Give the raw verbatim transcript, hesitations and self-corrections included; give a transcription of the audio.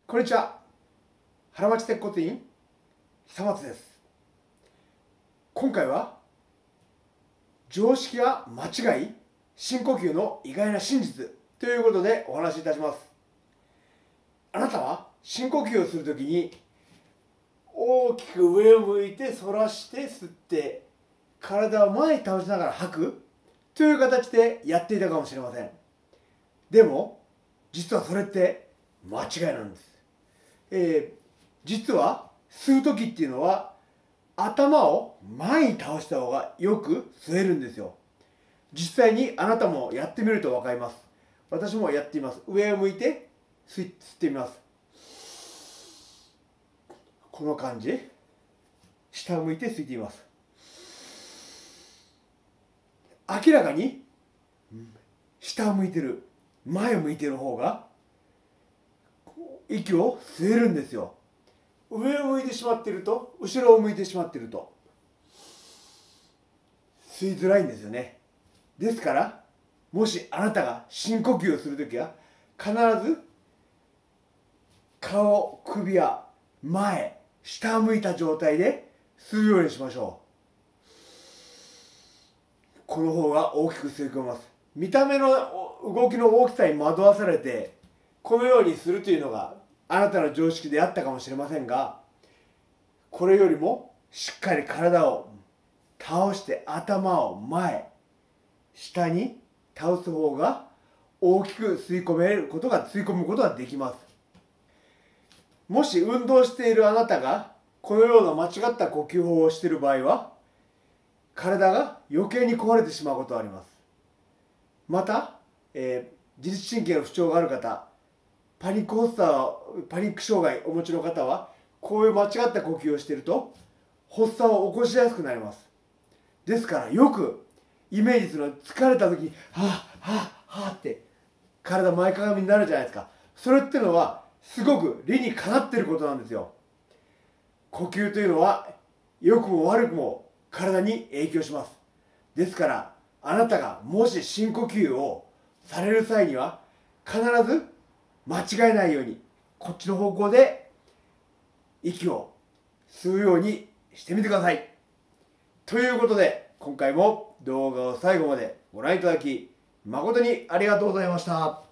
こんにちは。原町鉄骨院久松です。今回は常識や間違い、深呼吸の意外な真実ということでお話しいたします。あなたは深呼吸をするときに大きく上を向いて反らして吸って体を前に倒しながら吐くという形でやっていたかもしれません。でも実はそれって間違いなんです。えー、実は吸う時っていうのは頭を前に倒した方がよく吸えるんですよ。実際にあなたもやってみると分かります。私もやっています。上を向いて吸ってみます。この感じ。下を向いて吸ってみます。明らかに下を向いてる、前を向いてる方が息を吸えるんですよ。上を向いてしまっていると、後ろを向いてしまっていると吸いづらいんですよね。ですからもしあなたが深呼吸をするときは必ず顔、首は前、下を向いた状態で吸うようにしましょう。この方が大きく吸い込みます。見た目の動きの大きさに惑わされてこのようにするというのがあなたの常識であったかもしれませんが、これよりもしっかり体を倒して頭を前、下に倒す方が大きく吸い込めることが吸い込むことができます。もし運動しているあなたがこのような間違った呼吸法をしている場合は体が余計に壊れてしまうことがあります。また、えー、自律神経の不調がある方、パニック発作、パニック障害をお持ちの方はこういう間違った呼吸をしていると発作を起こしやすくなります。ですからよくイメージするのは、疲れた時にはぁはぁはぁって体前かがみになるじゃないですか。それっていうのはすごく理にかなっていることなんですよ。呼吸というのは良くも悪くも体に影響します。ですからあなたがもし深呼吸をされる際には必ず間違えないようにこっちの方向で息を吸うようにしてみてください。ということで今回も動画を最後までご覧いただき誠にありがとうございました。